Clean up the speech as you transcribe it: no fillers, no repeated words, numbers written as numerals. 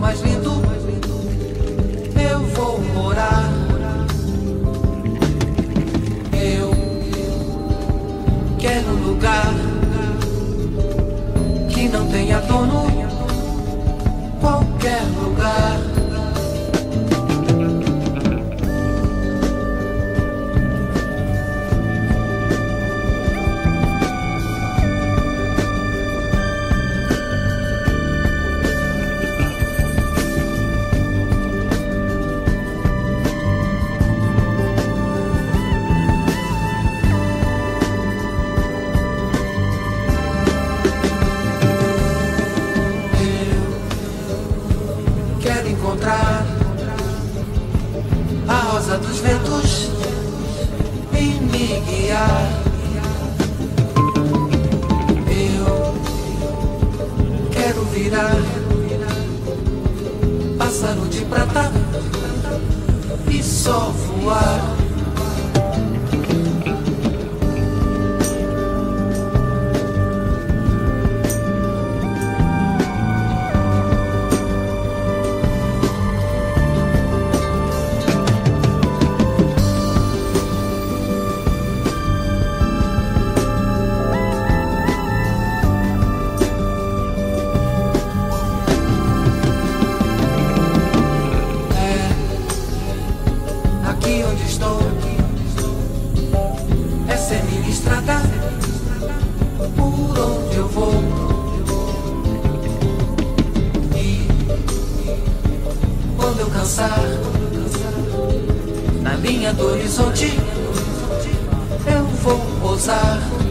mais lindo eu vou morar. Eu quero um lugar que não tenha dono, qualquer lugar. Encontrar a rosa dos ventos e me guiar. Eu quero virar pássaro de prata e só voar. Essa é minha estrada, por onde eu vou. E quando eu cansar, na linha do horizonte, eu vou pousar.